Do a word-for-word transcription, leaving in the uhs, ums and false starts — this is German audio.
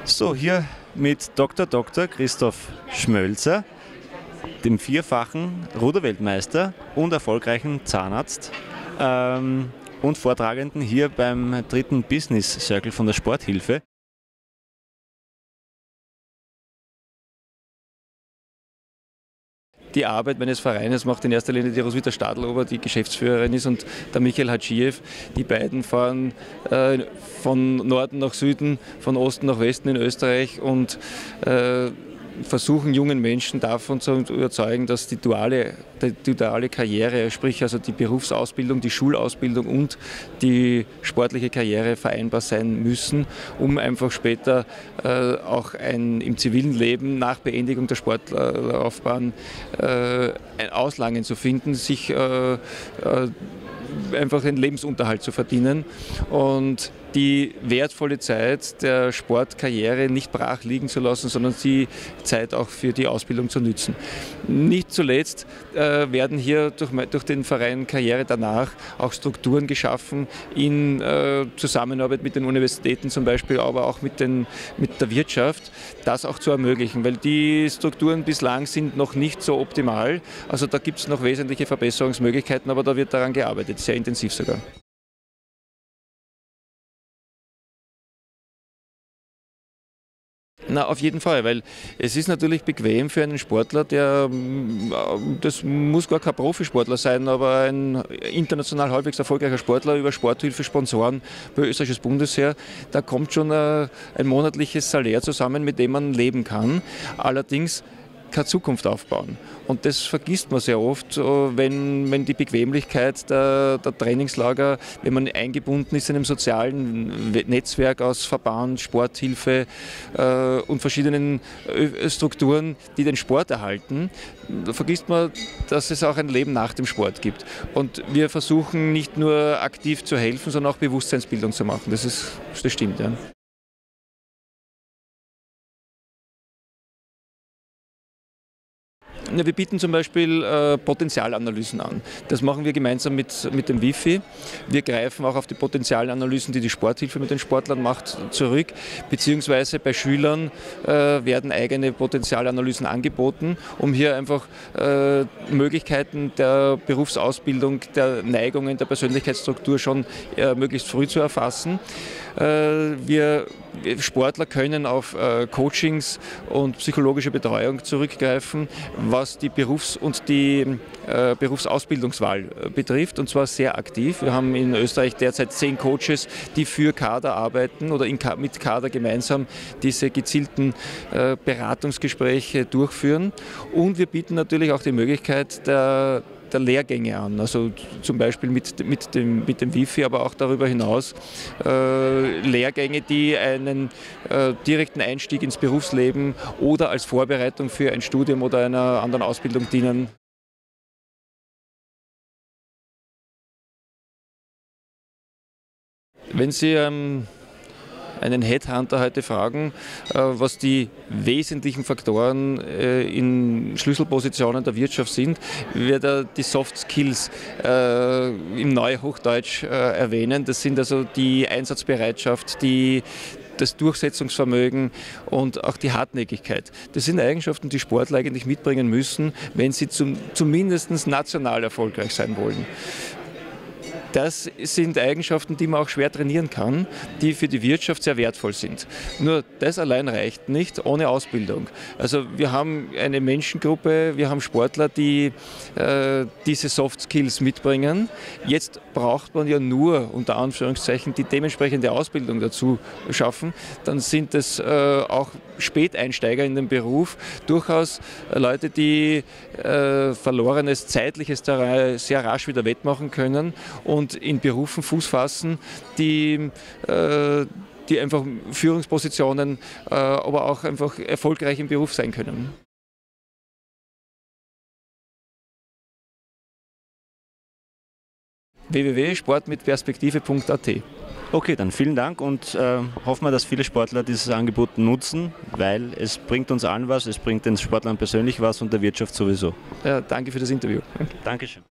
So, hier mit Doktor Doktor Christoph Schmölzer, dem vierfachen Ruderweltmeister und erfolgreichen Zahnarzt ähm, und Vortragenden hier beim dritten Business Circle von der Sporthilfe. Die Arbeit meines Vereines macht in erster Linie die Roswitha Stadlober, die Geschäftsführerin ist, und der Michael Hadschiew. Die beiden fahren äh, von Norden nach Süden, von Osten nach Westen in Österreich und äh, versuchen jungen Menschen davon zu überzeugen, dass die duale, die duale Karriere, sprich also die Berufsausbildung, die Schulausbildung und die sportliche Karriere vereinbar sein müssen, um einfach später äh, auch ein, im zivilen Leben nach Beendigung der Sportlaufbahn äh, ein Auslangen zu finden, sich äh, äh, einfach den Lebensunterhalt zu verdienen und die wertvolle Zeit der Sportkarriere nicht brach liegen zu lassen, sondern die Zeit auch für die Ausbildung zu nützen. Nicht zuletzt äh, werden hier durch, durch den Verein Karriere danach auch Strukturen geschaffen in äh, Zusammenarbeit mit den Universitäten zum Beispiel, aber auch mit, den, mit der Wirtschaft, das auch zu ermöglichen, weil die Strukturen bislang sind noch nicht so optimal. Also da gibt es noch wesentliche Verbesserungsmöglichkeiten, aber da wird daran gearbeitet, sehr intensiv sogar. Na, auf jeden Fall, weil es ist natürlich bequem für einen Sportler, der, das muss gar kein Profisportler sein, aber ein international halbwegs erfolgreicher Sportler über Sporthilfe, Sponsoren bei österreichisches Bundesheer, da kommt schon ein, ein monatliches Salär zusammen, mit dem man leben kann. Allerdings keine Zukunft aufbauen. Und das vergisst man sehr oft, wenn, wenn die Bequemlichkeit der, der Trainingslager, wenn man eingebunden ist in einem sozialen Netzwerk aus Verband, Sporthilfe äh, und verschiedenen Strukturen, die den Sport erhalten, da vergisst man, dass es auch ein Leben nach dem Sport gibt. Und wir versuchen nicht nur aktiv zu helfen, sondern auch Bewusstseinsbildung zu machen. Das, ist, das stimmt, ja. Ja, wir bieten zum Beispiel äh, Potenzialanalysen an. Das machen wir gemeinsam mit, mit dem Wifi. Wir greifen auch auf die Potenzialanalysen, die die Sporthilfe mit den Sportlern macht, zurück. Beziehungsweise bei Schülern äh, werden eigene Potenzialanalysen angeboten, um hier einfach äh, Möglichkeiten der Berufsausbildung, der Neigungen, der Persönlichkeitsstruktur schon äh, möglichst früh zu erfassen. Äh, wir Sportler können auf äh, Coachings und psychologische Betreuung zurückgreifen, was die Berufs- und die äh, Berufsausbildungswahl äh, betrifft, und zwar sehr aktiv. Wir haben in Österreich derzeit zehn Coaches, die für Kader arbeiten oder in, mit Kader gemeinsam diese gezielten äh, Beratungsgespräche durchführen. Und wir bieten natürlich auch die Möglichkeit der der Lehrgänge an, also zum Beispiel mit, mit, dem, mit dem Wifi, aber auch darüber hinaus äh, Lehrgänge, die einen äh, direkten Einstieg ins Berufsleben oder als Vorbereitung für ein Studium oder einer anderen Ausbildung dienen. Wenn Sie ähm, einen Headhunter heute fragen, was die wesentlichen Faktoren in Schlüsselpositionen der Wirtschaft sind, wird er die Soft Skills im Neuhochdeutsch erwähnen. Das sind also die Einsatzbereitschaft, die das Durchsetzungsvermögen und auch die Hartnäckigkeit. Das sind Eigenschaften, die Sportler eigentlich mitbringen müssen, wenn sie zum, zumindest national erfolgreich sein wollen. Das sind Eigenschaften, die man auch schwer trainieren kann, die für die Wirtschaft sehr wertvoll sind. Nur das allein reicht nicht ohne Ausbildung. Also wir haben eine Menschengruppe, wir haben Sportler, die äh, diese Soft Skills mitbringen. Jetzt braucht man ja nur, unter Anführungszeichen, die dementsprechende Ausbildung dazu schaffen. Dann sind es äh, auch Späteinsteiger in den Beruf, durchaus Leute, die äh, verlorenes zeitliches Terrain sehr rasch wieder wettmachen können und in Berufen Fuß fassen, die, äh, die einfach Führungspositionen, äh, aber auch einfach erfolgreich im Beruf sein können. w w w punkt sportmitperspektive punkt a t. Okay, dann vielen Dank und äh, hoffen wir, dass viele Sportler dieses Angebot nutzen, weil es bringt uns allen was, es bringt den Sportlern persönlich was und der Wirtschaft sowieso. Ja, danke für das Interview. Dankeschön.